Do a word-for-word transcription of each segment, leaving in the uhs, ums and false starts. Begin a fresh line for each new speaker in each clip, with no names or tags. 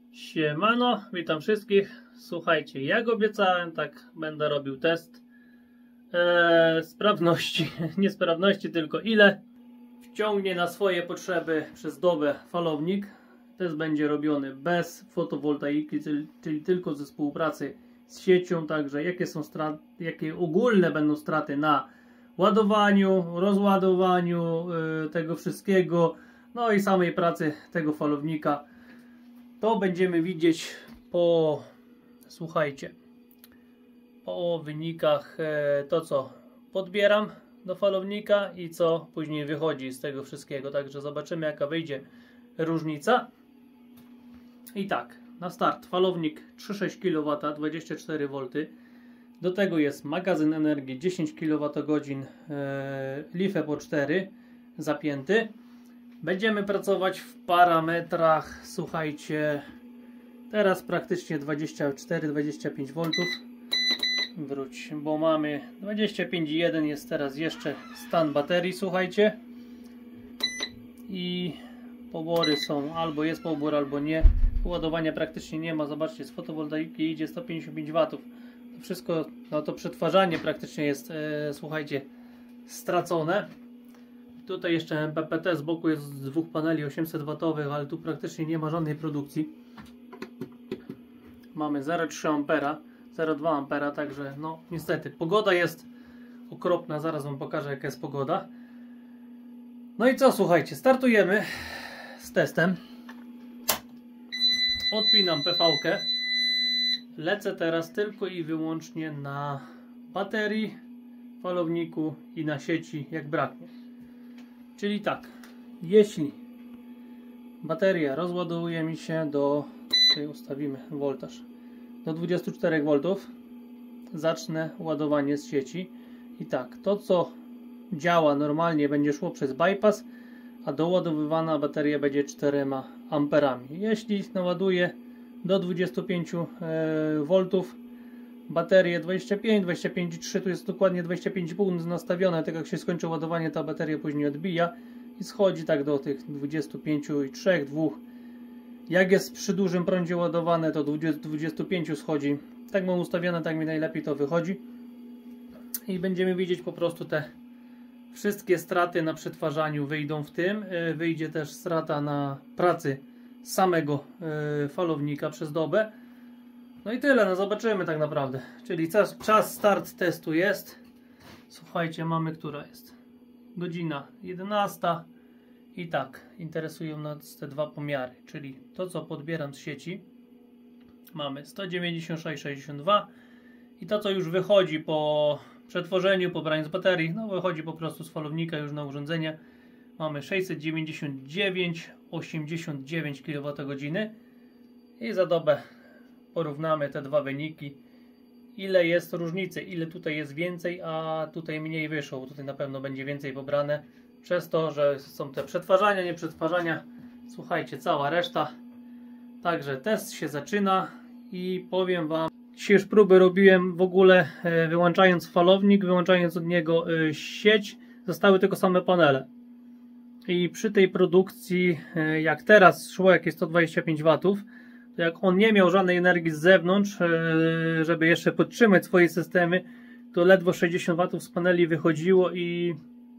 Siemano, witam wszystkich. Słuchajcie, jak obiecałem, tak będę robił test eee, sprawności, nie sprawności, tylko ile wciągnie na swoje potrzeby przez dobę falownik. Test będzie robiony bez fotowoltaiki, czyli, czyli tylko ze współpracy z siecią, także jakie są straty, jakie ogólne będą straty na ładowaniu, rozładowaniu yy, tego wszystkiego, no i samej pracy tego falownika. To będziemy widzieć po, słuchajcie, po wynikach e, to, co podbieram do falownika i co później wychodzi z tego wszystkiego. Także zobaczymy, jaka wyjdzie różnica. I tak, na start falownik trzy przecinek sześć kilowatów, dwadzieścia cztery wolty. Do tego jest magazyn energii dziesięć kilowatogodzin, e, lifę po cztery zapięty. Będziemy pracować w parametrach, słuchajcie, teraz praktycznie dwadzieścia cztery dwadzieścia pięć woltów. Wróć, bo mamy dwadzieścia pięć przecinek jeden, jest teraz jeszcze stan baterii, słuchajcie. I pobory są, albo jest pobór, albo nie. Ładowania praktycznie nie ma, zobaczcie, z fotowoltaiki idzie sto pięćdziesiąt pięć watów. To wszystko, no to przetwarzanie praktycznie jest, e, słuchajcie, stracone. Tutaj jeszcze M P P T z boku jest z dwóch paneli osiemset watowych, ale tu praktycznie nie ma żadnej produkcji. Mamy zero przecinek trzy ampera, zero przecinek dwa ampera, także no niestety pogoda jest okropna, zaraz wam pokażę, jaka jest pogoda. No i co, słuchajcie, startujemy z testem. Odpinam P V-kę. Lecę teraz tylko i wyłącznie na baterii, falowniku i na sieci, jak braknie. Czyli tak, jeśli bateria rozładuje mi się do, tutaj ustawimy woltaż, do dwudziestu czterech woltów, zacznę ładowanie z sieci. I tak, to co działa normalnie będzie szło przez bypass, a doładowywana bateria będzie czterema amperami. Jeśli naładuję do dwudziestu pięciu woltów, baterię dwadzieścia pięć, dwadzieścia pięć przecinek trzy, tu jest dokładnie dwadzieścia pięć przecinek pięć nastawione, tak jak się skończy ładowanie, ta bateria później odbija i schodzi tak do tych dwudziestu pięciu przecinek trzy, dwa. Jak jest przy dużym prądzie ładowane, to do dwudziestu pięciu schodzi. Tak mam ustawione, tak mi najlepiej to wychodzi. I będziemy widzieć po prostu te wszystkie straty na przetwarzaniu wyjdą w tym. Wyjdzie też strata na pracy samego falownika przez dobę. No i tyle, no zobaczymy tak naprawdę. Czyli czas, czas start testu jest. Słuchajcie, mamy, która jest? Godzina jedenasta. I tak, interesują nas te dwa pomiary. Czyli to, co podbieram z sieci. Mamy sto dziewięćdziesiąt sześć przecinek sześćdziesiąt dwa. I to, co już wychodzi po przetworzeniu, pobraniu z baterii, no wychodzi po prostu z falownika już na urządzenie. Mamy sześćset dziewięćdziesiąt dziewięć przecinek osiemdziesiąt dziewięć kilowatogodzin. I za dobę porównamy te dwa wyniki, ile jest różnicy, ile tutaj jest więcej, a tutaj mniej wyszło. Tutaj na pewno będzie więcej pobrane przez to, że są te przetwarzania, nie przetwarzania. Słuchajcie, cała reszta. Także test się zaczyna i powiem wam, dzisiaj już próby robiłem w ogóle wyłączając falownik, wyłączając od niego sieć, zostały tylko same panele. I przy tej produkcji, jak teraz szło jakieś sto dwadzieścia pięć watów, to jak on nie miał żadnej energii z zewnątrz, żeby jeszcze podtrzymać swoje systemy, to ledwo sześćdziesiąt watów z paneli wychodziło i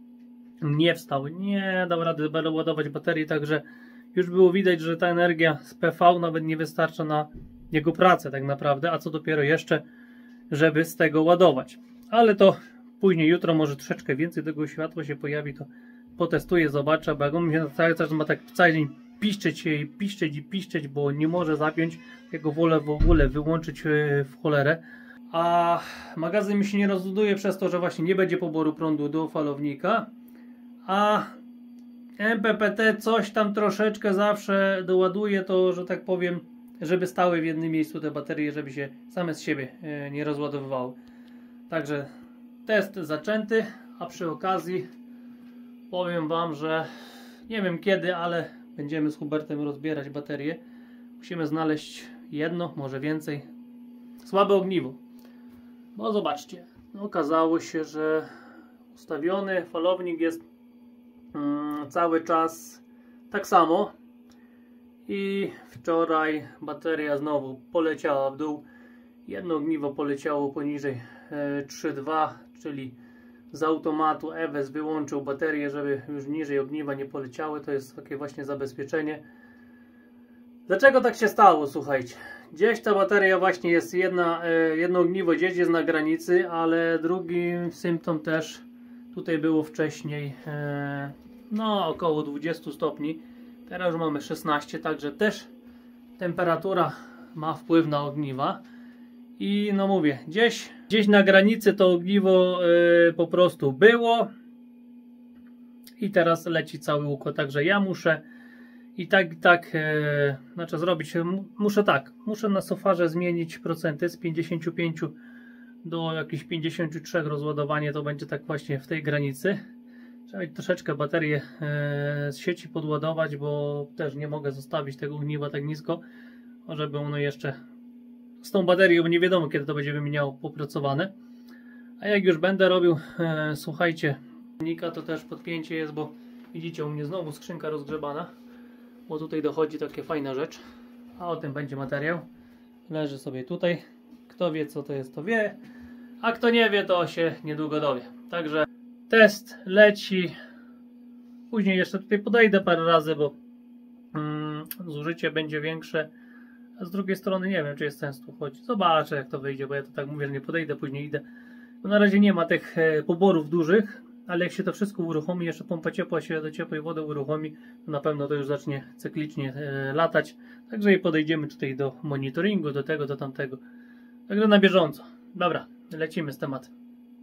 nie wstały. Nie dał rady ładować baterii, także już było widać, że ta energia z P V nawet nie wystarcza na jego pracę tak naprawdę, a co dopiero jeszcze, żeby z tego ładować. Ale to później, jutro może troszeczkę więcej tego światła się pojawi, to potestuję, zobaczę, bo jak on się cały czas ma tak cały dzień piszczeć i piszczeć i piszczeć, bo nie może zapiąć, jego wolę w ogóle wyłączyć w cholerę. A magazyn mi się nie rozładuje przez to, że właśnie nie będzie poboru prądu do falownika, a M P P T coś tam troszeczkę zawsze doładuje to, że tak powiem, żeby stały w jednym miejscu te baterie, żeby się same z siebie nie rozładowywały. Także test zaczęty, a przy okazji powiem wam, że nie wiem kiedy, ale będziemy z Hubertem rozbierać baterię. Musimy znaleźć jedno, może więcej. Słabe ogniwo. Bo zobaczcie, okazało się, że ustawiony falownik jest mm, cały czas tak samo. I wczoraj bateria znowu poleciała w dół. Jedno ogniwo poleciało poniżej e, trzy przecinek dwa, czyli z automatu E W E S wyłączył baterię, żeby już niżej ogniwa nie poleciały. To jest takie właśnie zabezpieczenie. Dlaczego tak się stało? Słuchajcie, gdzieś ta bateria właśnie jest jedna, e, jedno ogniwo gdzieś jest na granicy, ale drugi symptom też tutaj było wcześniej e, no około dwadzieścia stopni. Teraz już mamy szesnaście, także też temperatura ma wpływ na ogniwa. I no mówię, gdzieś, gdzieś na granicy to ogniwo yy, po prostu było. I teraz leci cały układ. Także ja muszę i tak, tak, yy, znaczy zrobić, muszę tak, muszę na sofarze zmienić procenty z pięćdziesięciu pięciu do jakichś pięćdziesięciu trzech rozładowanie, to będzie tak właśnie w tej granicy. Trzeba troszeczkę baterię yy, z sieci podładować, bo też nie mogę zostawić tego ogniwa tak nisko, żeby ono jeszcze z tą baterią, bo nie wiadomo kiedy to będzie wymieniało popracowane. A jak już będę robił, e, słuchajcie, to też podpięcie jest, bo widzicie u mnie znowu skrzynka rozgrzebana, bo tutaj dochodzi taka fajna rzecz, a o tym będzie materiał. Leży sobie tutaj, kto wie co to jest, to wie, a kto nie wie, to się niedługo dowie. Także test leci, później jeszcze tutaj podejdę parę razy, bo mm, zużycie będzie większe. A z drugiej strony nie wiem, czy jest sens tu chodzić. Zobaczę jak to wyjdzie, bo ja to tak mówię, że nie podejdę, później idę. Bo na razie nie ma tych e, poborów dużych, ale jak się to wszystko uruchomi, jeszcze pompa ciepła się do ciepłej wody uruchomi, to na pewno to już zacznie cyklicznie e, latać. Także i podejdziemy tutaj do monitoringu, do tego, do tamtego. Także na bieżąco. Dobra, lecimy z tematem.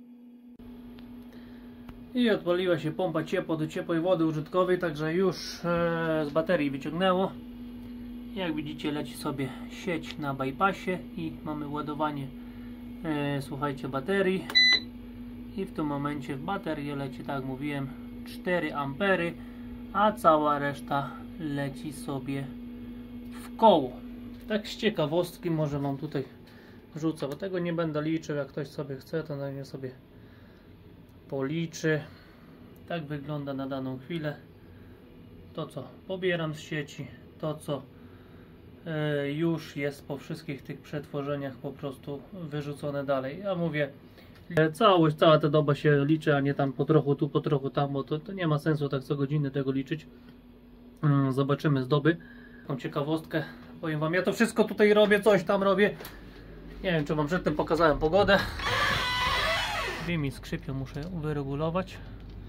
I odpaliła się pompa ciepła do ciepłej wody użytkowej, także już e, z baterii wyciągnęło. Jak widzicie, leci sobie sieć na bypassie i mamy ładowanie e, słuchajcie, baterii. I w tym momencie w baterię leci, tak jak mówiłem, cztery ampery, a cała reszta leci sobie w koło. Tak z ciekawostki może mam tutaj rzucę, bo tego nie będę liczył. Jak ktoś sobie chce, to na nie sobie policzy. Tak wygląda na daną chwilę to, co pobieram z sieci, to co już jest po wszystkich tych przetworzeniach po prostu wyrzucone dalej. Ja mówię, całość, cała ta doba się liczy, a nie tam po trochu tu, po trochu tam, bo to, to nie ma sensu tak co godziny tego liczyć. Zobaczymy z doby. Tą ciekawostkę powiem wam, ja to wszystko tutaj robię, coś tam robię. Nie wiem, czy wam przedtem pokazałem pogodę. Drzwi mi skrzypią, muszę wyregulować.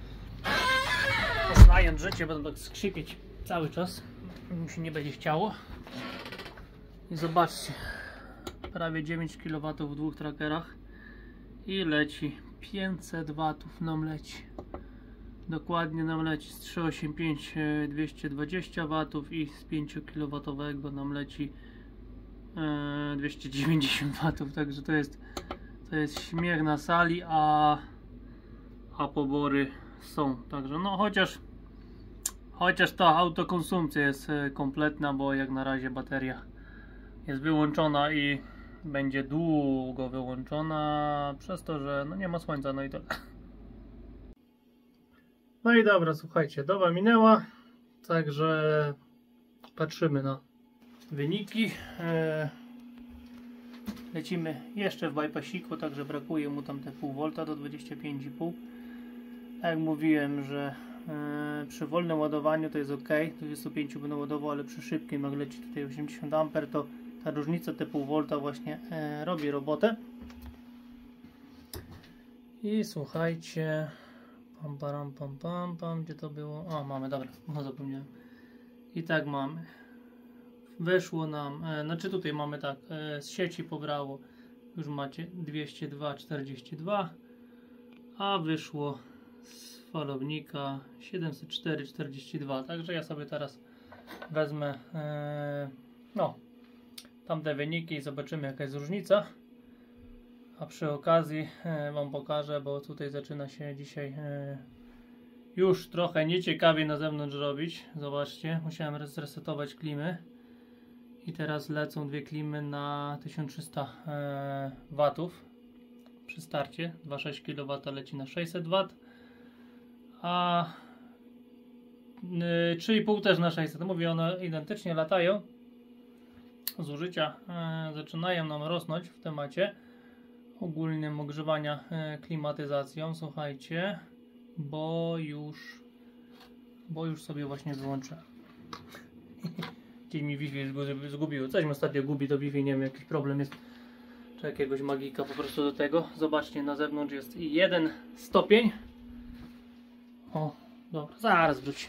Znając życie, będą tak skrzypieć cały czas. Mi się nie będzie chciało. I zobaczcie, prawie dziewięć kilowatów w dwóch trackerach i leci pięćset watów nam leci. Dokładnie nam leci z trzysta osiemdziesiąt pięć dwieście dwadzieścia watów i z pięć kilowatowego nam leci e, dwieście dziewięćdziesiąt watów. Także to jest to jest śmiech na sali, a, a pobory są. Także no chociaż chociaż ta autokonsumpcja jest kompletna, bo jak na razie bateria jest wyłączona i będzie długo wyłączona przez to, że no nie ma słońca, no i to. No i dobra, słuchajcie, doba minęła, także patrzymy na wyniki. Lecimy jeszcze w bypassiku, także brakuje mu tam te pół wolta do dwudziestu pięciu i pół. Tak jak mówiłem, że Yy, przy wolnym ładowaniu to jest ok, dwadzieścia pięć będę ładował, ale przy szybkim, jak leci tutaj osiemdziesiąt amperów, to ta różnica te pół wolta właśnie yy, robi robotę. I słuchajcie, pam, pam, pam, pam, pam, gdzie to było? O, mamy, dobra, no zapomniałem. I tak mamy. Wyszło nam, yy, znaczy tutaj mamy tak, yy, z sieci pobrało, już macie dwieście dwa czterdzieści dwa, a wyszło z falownika siedemset cztery czterdzieści dwa. Także ja sobie teraz wezmę e, no tamte wyniki i zobaczymy jaka jest różnica, a przy okazji e, wam pokażę, bo tutaj zaczyna się dzisiaj e, już trochę nieciekawie na zewnątrz robić. Zobaczcie, musiałem zresetować klimy i teraz lecą dwie klimy na tysiąc trzysta e, watów przy starcie. dwa przecinek sześć kilowata leci na sześćset watów, a trzy i pół też na sześćset. Mówię, one identycznie latają. Zużycia e, zaczynają nam rosnąć w temacie ogólnym ogrzewania e, klimatyzacją. Słuchajcie, bo już bo już sobie właśnie wyłączę. Gdzieś mi Wi-Fi zgubiło. Coś mi ostatnio gubi to Wi-Fi, nie wiem, jakiś problem jest. Czy jakiegoś magika po prostu do tego. Zobaczcie, na zewnątrz jest jeden stopień. O, dobra, zaraz wróci.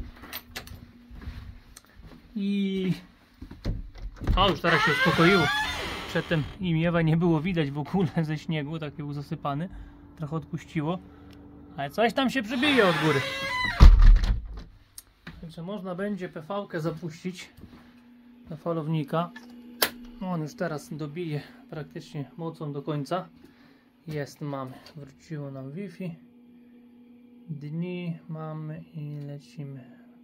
I... O, już teraz się uspokoiło. Przedtem imiewa nie było widać w ogóle ze śniegu, taki był zasypany. Trochę odpuściło. Ale coś tam się przybije od góry. Także można będzie P V-kę zapuścić do falownika. On już teraz dobije praktycznie mocą do końca. Jest, mamy. Wróciło nam Wi-Fi. Dni mamy i lecimy.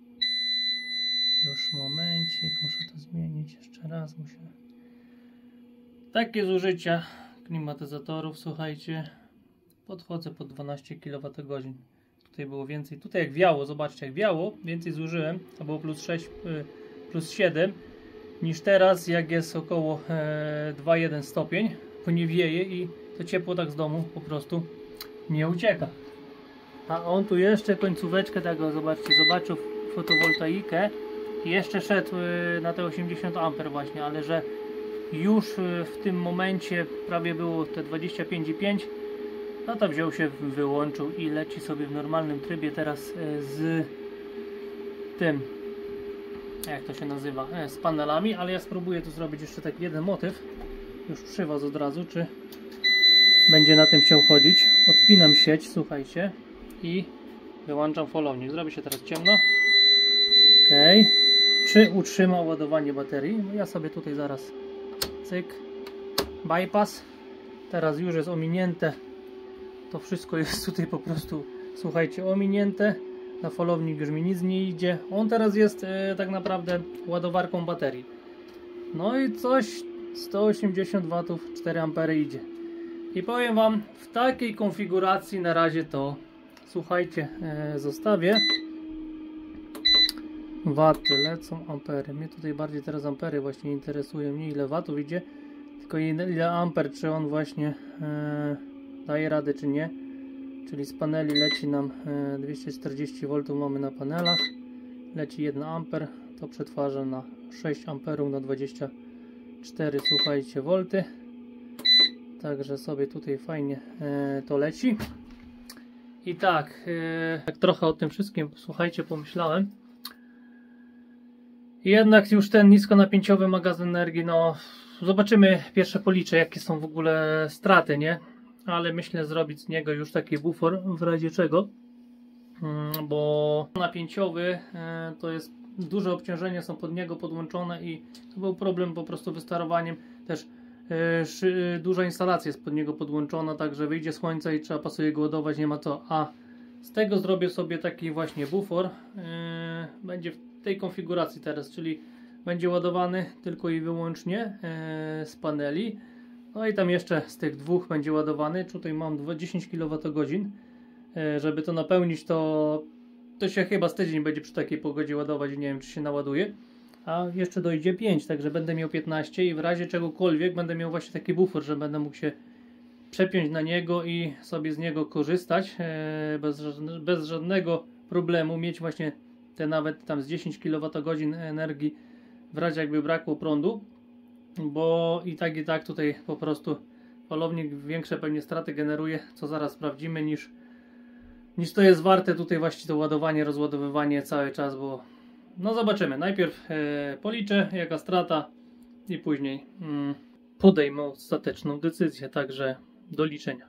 Już momencik, muszę to zmienić jeszcze raz. Musimy. Takie zużycia klimatyzatorów, słuchajcie. Podchodzę pod dwanaście kilowatogodzin. Tutaj było więcej. Tutaj jak wiało, zobaczcie, jak wiało, więcej zużyłem. To było plus sześć, plus siedem. Niż teraz, jak jest około e, dwa przecinek jeden stopień, bo nie wieje i to ciepło tak z domu po prostu nie ucieka. A on tu jeszcze końcóweczkę tego, zobaczcie, zobaczył fotowoltaikę i jeszcze szedł e, na te osiemdziesiąt amperów właśnie, ale że już e, w tym momencie prawie było te dwadzieścia pięć i pięć, no to wziął się, wyłączył i leci sobie w normalnym trybie teraz e, z tym, jak to się nazywa, e, z panelami, ale ja spróbuję tu zrobić jeszcze taki jeden motyw, już przy was od razu, czy będzie na tym chciał chodzić. Odpinam sieć, słuchajcie, i wyłączam falownik. Zrobi się teraz ciemno. Ok. Czy utrzyma ładowanie baterii? No ja sobie tutaj zaraz cyk, bypass. Teraz już jest ominięte. To wszystko jest tutaj po prostu, słuchajcie, ominięte. Na falownik już mi nic nie idzie. On teraz jest e, tak naprawdę ładowarką baterii. No i coś sto osiemdziesiąt watów, cztery ampery idzie. I powiem wam, w takiej konfiguracji na razie to, słuchajcie, e, zostawię. Waty lecą, ampery. Mnie tutaj bardziej teraz ampery właśnie interesują. Nie ile watów idzie, tylko ile amper, czy on właśnie e, daje radę, czy nie. Czyli z paneli leci nam e, dwieście czterdzieści woltów mamy na panelach. Leci jeden amper, to przetwarza na sześć amperów na dwadzieścia cztery, słuchajcie, wolty. Także sobie tutaj fajnie e, to leci. I tak, e, tak trochę o tym wszystkim, słuchajcie, pomyślałem. Jednak już ten niskonapięciowy magazyn energii, no zobaczymy, pierwsze policzę, jakie są w ogóle straty, nie? Ale myślę zrobić z niego już taki bufor, w razie czego. Hmm, bo napięciowy e, to jest duże obciążenia, są pod niego podłączone i to był problem po prostu wysterowaniem. Też e, szy, duża instalacja jest pod niego podłączona, także wyjdzie słońce i trzeba pasuje go ładować, nie ma co. A z tego zrobię sobie taki właśnie bufor. E, będzie w tej konfiguracji teraz, czyli będzie ładowany tylko i wyłącznie e, z paneli. No i tam jeszcze z tych dwóch będzie ładowany. Tutaj mam dziesięć kilowatogodzin. E, żeby to napełnić, to to się chyba z tydzień będzie przy takiej pogodzie ładować. Nie wiem, czy się naładuje. A jeszcze dojdzie pięć, także będę miał piętnaście i w razie czegokolwiek będę miał właśnie taki bufor, że będę mógł się przepiąć na niego i sobie z niego korzystać e, bez, bez żadnego problemu. Mieć właśnie te nawet tam z dziesięć kilowatogodzin energii w razie jakby brakło prądu. Bo i tak i tak tutaj po prostu falownik większe pewnie straty generuje, co zaraz sprawdzimy, niż, niż to jest warte tutaj właśnie to ładowanie, rozładowywanie cały czas, bo no zobaczymy. Najpierw e, policzę jaka strata i później mm, podejmę ostateczną decyzję, także do liczenia.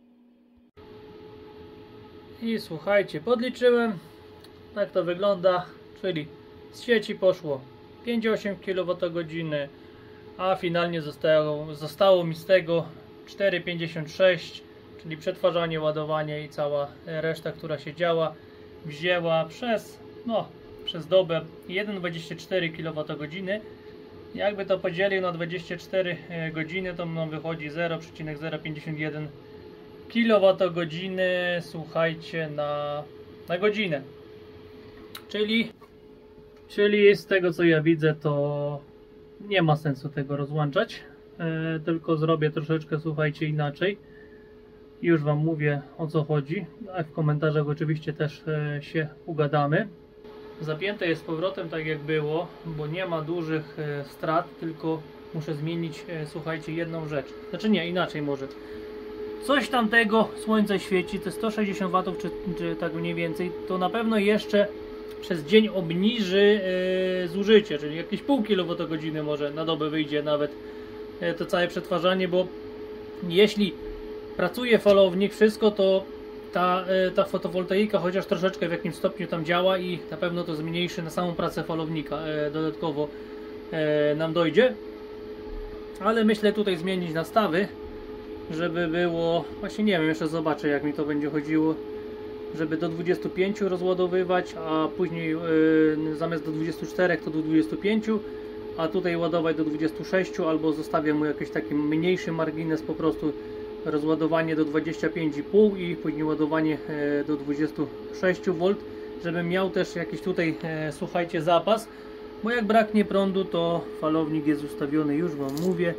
I słuchajcie, podliczyłem, tak to wygląda, czyli z sieci poszło pięć przecinek osiem kilowatogodzin, a finalnie zostało, zostało mi z tego cztery przecinek pięćdziesiąt sześć, czyli przetwarzanie, ładowanie i cała reszta, która się działa, wzięła przez, no, przez dobę jeden przecinek dwadzieścia cztery kilowatogodziny. Jakby to podzielił na dwadzieścia cztery godziny, to nam wychodzi zero przecinek zero pięćdziesiąt jeden kilowatogodziny, słuchajcie, na, na godzinę. Czyli, czyli z tego co ja widzę, to nie ma sensu tego rozłączać, e, tylko zrobię troszeczkę, słuchajcie, inaczej. Już wam mówię, o co chodzi, a w komentarzach oczywiście też e, się ugadamy. Zapięte jest z powrotem tak jak było, bo nie ma dużych e, strat, tylko muszę zmienić, e, słuchajcie, jedną rzecz. Znaczy nie, inaczej może. Coś tam tego słońce świeci, te sto sześćdziesiąt watów, czy, czy tak mniej więcej, to na pewno jeszcze przez dzień obniży e, zużycie, czyli jakieś pół kilowatogodziny może na dobę wyjdzie nawet e, to całe przetwarzanie, bo jeśli pracuje falownik, wszystko, to ta, e, ta fotowoltaika chociaż troszeczkę w jakimś stopniu tam działa i na pewno to zmniejszy na samą pracę falownika, e, dodatkowo e, nam dojdzie. Ale myślę tutaj zmienić nastawy, żeby było, właśnie nie wiem, jeszcze zobaczę jak mi to będzie chodziło, żeby do dwudziestu pięciu rozładowywać, a później yy, zamiast do dwudziestu czterech to do dwudziestu pięciu, a tutaj ładować do dwudziestu sześciu, albo zostawię mu jakiś taki mniejszy margines, po prostu rozładowanie do dwudziestu pięciu i pół i później ładowanie yy, do dwudziestu sześciu wolt, żebym miał też jakiś tutaj, yy, słuchajcie, zapas, bo jak braknie prądu, to falownik jest ustawiony, już wam mówię,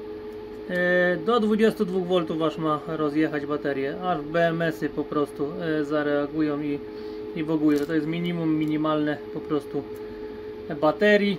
do dwudziestu dwóch woltów aż ma rozjechać baterię, aż B M S-y po prostu zareagują i, i w ogóle to jest minimum minimalne po prostu baterii.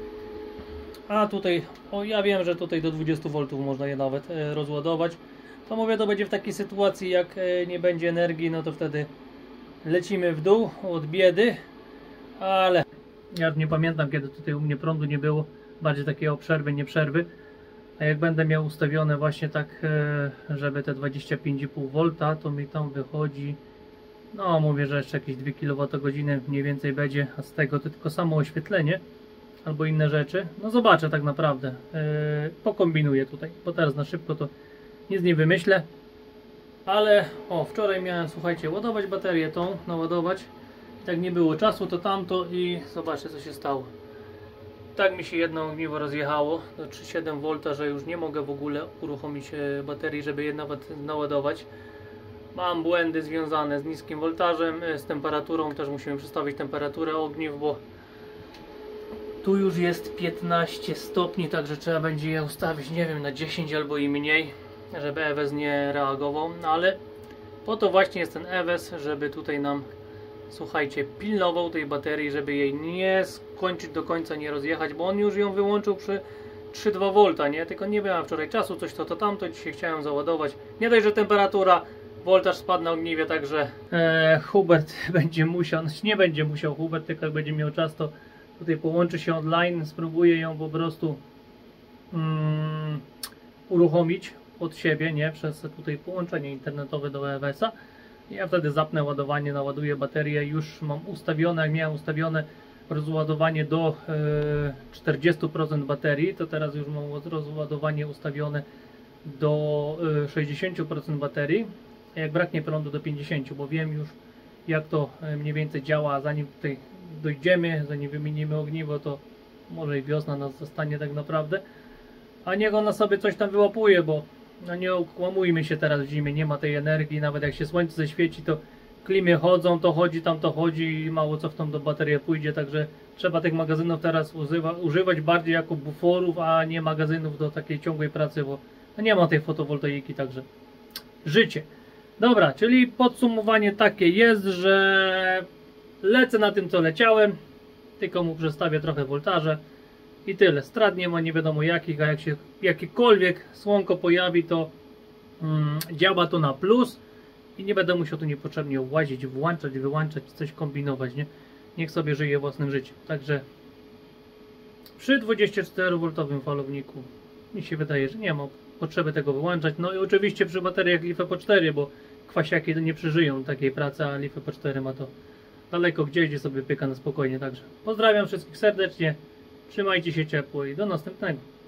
A tutaj, o ja wiem, że tutaj do dwudziestu woltów można je nawet rozładować. To mówię, to będzie w takiej sytuacji, jak nie będzie energii, no to wtedy lecimy w dół od biedy, ale ja nie pamiętam, kiedy tutaj u mnie prądu nie było, bardziej takiego przerwy, nie przerwy. A jak będę miał ustawione właśnie tak, żeby te dwadzieścia pięć i pół wolta, to mi tam wychodzi, no mówię, że jeszcze jakieś dwie kilowatogodziny mniej więcej będzie, a z tego to tylko samo oświetlenie albo inne rzeczy. No zobaczę tak naprawdę, pokombinuję tutaj, bo teraz na szybko to nic nie wymyślę. Ale o, wczoraj miałem, słuchajcie, ładować baterię tą, naładować. Jak nie było czasu, to tamto i zobaczcie, co się stało. Tak mi się jedno ogniwo rozjechało do trzy przecinek siedem wolta, że już nie mogę w ogóle uruchomić baterii, żeby je nawet naładować. Mam błędy związane z niskim voltażem, z temperaturą, też musimy przestawić temperaturę ogniw, bo tu już jest piętnaście stopni, także trzeba będzie je ustawić, nie wiem, na dziesięć albo i mniej, żeby E W E S nie reagował, no ale po to właśnie jest ten E W E S, żeby tutaj nam, słuchajcie, pilnował tej baterii, żeby jej nie skończyć do końca, nie rozjechać, bo on już ją wyłączył przy trzy przecinek dwa wolta, nie? Tylko nie miałem wczoraj czasu, coś to, to tamto, dzisiaj chciałem załadować. Nie dość, że temperatura, woltaż spadł na ogniwie, także e, Hubert będzie musiał, znaczy nie będzie musiał Hubert, tylko jak będzie miał czas, to tutaj połączy się online, spróbuję ją po prostu mm, uruchomić od siebie, nie? Przez tutaj połączenie internetowe do E W E S-a. Ja wtedy zapnę ładowanie, naładuję baterię, już mam ustawione, jak miałem ustawione rozładowanie do e, czterdziestu procent baterii, to teraz już mam rozładowanie ustawione do e, sześćdziesięciu procent baterii, a jak braknie prądu do pięćdziesięciu procent, bo wiem już jak to mniej więcej działa, a zanim tutaj dojdziemy, zanim wymienimy ogniwo, to może i wiosna nas zostanie tak naprawdę, a niech ona sobie coś tam wyłapuje, bo no nie okłamujmy się, teraz w zimie nie ma tej energii, nawet jak się słońce zaświeci, to klimy chodzą, to chodzi, tam to chodzi i mało co w tą do baterię pójdzie, także trzeba tych magazynów teraz używa, używać bardziej jako buforów, a nie magazynów do takiej ciągłej pracy, bo no nie ma tej fotowoltaiki, także życie. Dobra, czyli podsumowanie takie jest, że lecę na tym, co leciałem, tylko mu przestawię trochę voltaże i tyle. Strat nie ma nie wiadomo jakich, a jak się jakiekolwiek słonko pojawi, to mm, działa to na plus i nie będę musiał tu niepotrzebnie łazić, włączać, wyłączać, coś kombinować, nie? Niech sobie żyje własnym życiem. Także przy dwudziestoczterovoltowym falowniku mi się wydaje, że nie ma potrzeby tego wyłączać. No i oczywiście przy bateriach LiFePO cztery, bo kwasiaki nie przeżyją takiej pracy, a LiFePO cztery ma to daleko gdzieś, gdzie sobie pyka na spokojnie. Także pozdrawiam wszystkich serdecznie, trzymajcie się ciepło i do następnego.